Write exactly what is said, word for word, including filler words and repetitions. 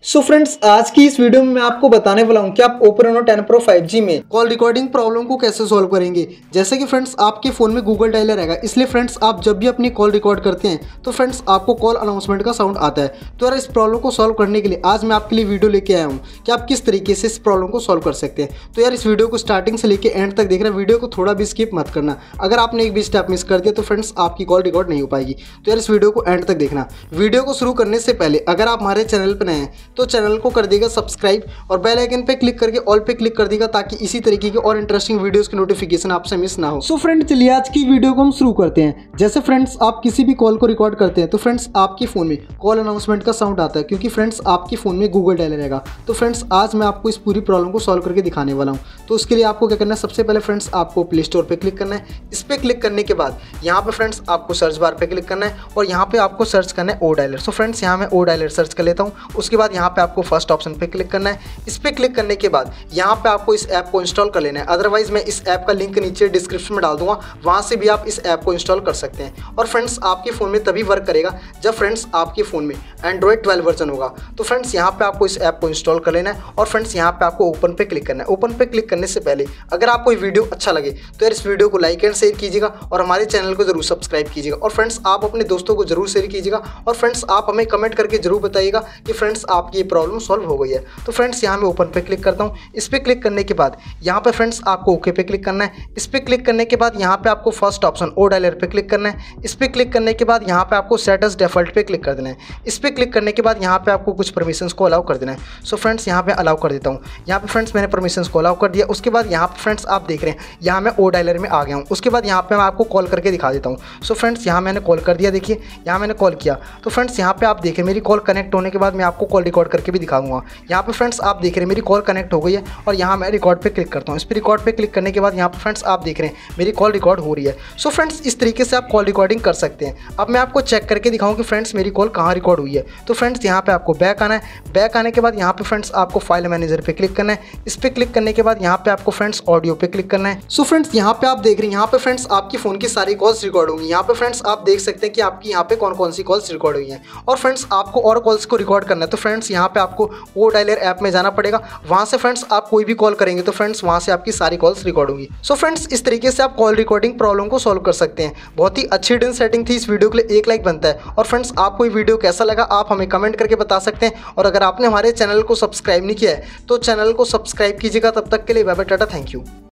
सो so friends, आज की इस वीडियो में मैं आपको बताने वाला हूँ कि आप Oppo Reno ten Pro five G में कॉल रिकॉर्डिंग प्रॉब्लम को कैसे सॉल्व करेंगे। जैसे कि फ्रेंड्स आपके फ़ोन में गूगल डायलर रहेगा, इसलिए फ्रेंड्स आप जब भी अपनी कॉल रिकॉर्ड करते हैं तो फ्रेंड्स आपको कॉल अनाउंसमेंट का साउंड आता है। तो यार इस प्रॉब्लम को सॉल्व करने के लिए आज मैं आपके लिए वीडियो लेके आया हूँ कि आप किस तरीके से इस प्रॉब्लम को सॉल्व कर सकते हैं। तो यार इस वीडियो को स्टार्टिंग से लेकर एंड तक देखना, वीडियो को थोड़ा भी स्किप मत करना। अगर आपने एक भी स्टेप मिस कर दिया तो फ्रेंड्स आपकी कॉल रिकॉर्ड नहीं हो पाएगी। तो यार इस वीडियो को एंड तक देखना। वीडियो को शुरू करने से पहले अगर आप हमारे चैनल पर नए हैं तो चैनल को कर देगा सब्सक्राइब और बेल आइकन पे क्लिक करके ऑल पे क्लिक कर देगा ताकि इसी तरीके के और इंटरेस्टिंग वीडियोस की नोटिफिकेशन आपसे मिस ना हो। सो फ्रेंड, चलिए आज की वीडियो को हम शुरू करते हैं। जैसे फ्रेंड्स आप किसी भी कॉल को रिकॉर्ड करते हैं तो फ्रेंड्स आपके फोन में कॉल अनाउंसमेंट का साउंड आता है, क्योंकि फ्रेंड्स आपके फोन में गूगल डायलर रहेगा। तो फ्रेंड्स आज मैं आपको इस पूरी प्रॉब्लम को सॉल्व करके दिखाने वाला हूँ। तो उसके लिए आपको क्या करना है, सबसे पहले फ्रेंड्स आपको प्ले स्टोर पर क्लिक करना है। इस पर क्लिक करने के बाद यहाँ पे फ्रेंड्स आपको सर्च बार पे क्लिक करना है और यहाँ पे आपको सर्च करना है ओ डायलर। सो फ्रेंड्स यहाँ मैं ओ डायलर सर्च कर लेता हूँ। उसके बाद यहाँ पे आपको फर्स्ट ऑप्शन पे क्लिक करना है। इस पे क्लिक करने के बाद यहाँ पे आपको इस ऐप को इंस्टॉल कर लेना है। अदरवाइज मैं इस ऐप का लिंक नीचे डिस्क्रिप्शन में डाल दूंगा, वहाँ से भी आप इस ऐप को इंस्टॉल कर सकते हैं। और फ्रेंड्स आपके फ़ोन में तभी वर्क करेगा जब फ्रेंड्स आपके फ़ोन में एंड्रॉइड ट्वेल्व वर्जन होगा। तो फ्रेंड्स यहाँ पे आपको इस ऐप को इंस्टॉल कर लेना है और फ्रेंड्स यहाँ पे आपको ओपन पे क्लिक करना है। ओपन पे क्लिक करने से पहले अगर आपको ये वीडियो अच्छा लगे तो यार इस वीडियो को लाइक एंड शेयर कीजिएगा और हमारे चैनल को जरूर सब्सक्राइब कीजिएगा। और फ्रेंड्स आप अपने दोस्तों को जरूर शेयर कीजिएगा और फ्रेंड्स आप हमें कमेंट करके जरूर बताइएगा कि फ्रेंड्स आपकी ये प्रॉब्लम सॉल्व हो गई है। तो फ्रेंड्स यहाँ मैं ओपन पे क्लिक करता हूँ। इस पे क्लिक करने के बाद यहाँ पे फ्रेंड्स आपको ओके पे क्लिक करना है। इस पे क्लिक करने के बाद यहाँ पे आपको फर्स्ट ऑप्शन ओ डायलर पे क्लिक करना है। इस पे क्लिक करने के बाद यहाँ पे आपको सेट एज़ डिफ़ॉल्ट पे क्लिक कर देना है। इस पे क्लिक करने के बाद यहाँ पे आपको कुछ परमिशंस को अलाउ कर देना है। सो फ्रेंड्स यहाँ पे अलाउ कर देता हूँ। यहाँ पे फ्रेंड्स मैंने परमिशंस को अलाउ कर दिया। उसके बाद यहाँ पे फ्रेंड्स आप देख रहे हैं यहाँ मैं ओ डायलर में आ गया हूँ। उसके बाद यहाँ पे मैं आपको कॉल करके दिखा देता हूँ। सो फ्रेंड्स यहाँ मैंने कॉल कर दिया, देखिए यहाँ मैंने कॉल किया। तो फ्रेंड्स यहाँ पे आप देख रहे हैं मेरी कॉल कनेक्ट होने के बाद मैं आपको कॉल रिकॉर्ड करके भी दिखाऊंगा। यहाँ पे फ्रेंड्स आप देख रहे हैं मेरी कॉल कनेक्ट हो गई है और यहाँ मैं रिकॉर्ड पे क्लिक करता हूँ। इस पर रिकॉर्ड पे क्लिक करने के बाद यहाँ पे फ्रेंड्स आप देख रहे हैं मेरी कॉल रिकॉर्ड हो रही है। सो फ्रेंड्स इस तरीके से आप कॉल रिकॉर्डिंग कर सकते हैं। अब मैं आपको चेक करके दिखाऊँ कि फ्रेंड्स मेरी कॉल कहाँ रिकॉर्ड हुई है। तो फ्रेंड्स यहाँ पे आपको बैक आना है। बैक आने के बाद यहाँ पे फ्रेंड्स आपको फाइल मैनेजर पे क्लिक करना है। इस पर क्लिक करने के बाद यहाँ पे आपको फ्रेंड्स ऑडियो पे क्लिक करना है। सो फ्रेंड्स यहाँ पे आप देख रहे हैं यहाँ पे फ्रेंड्स आपकी फोन की सारी कॉल्स रिकॉर्ड होंगी। यहाँ पे फ्रेंड्स आप देख सकते हैं कि आपकी यहाँ पे कौन कौन सी कॉल्स रिकॉर्ड हुई हैं। और फ्रेंड्स आपको और कॉल्स को रिकॉर्ड करना है तो फ्रेंड्स यहाँ पे आपको ओ डायलर ऐप में जाना पड़ेगा। वहाँ से फ्रेंड्स आप कोई भी कॉल करेंगे तो फ्रेंड्स वहाँ से आपकी सारी कॉल्स रिकॉर्ड होंगी। सो फ्रेंड्स इस तरीके से आप कॉल रिकॉर्डिंग प्रॉब्लम को सॉल्व कर सकते हैं। बहुत ही अच्छी डिन सेटिंग थी। इस वीडियो के लिए एक लाइक बनता है। और फ्रेंड्स आपको ये वीडियो कैसा लगा आप हमें कमेंट करके बता सकते हैं। और अगर आपने हमारे चैनल को सब्सक्राइब नहीं किया है तो चैनल को सब्सक्राइब कीजिएगा। तब तक के लिए bye bye, tata, thank you.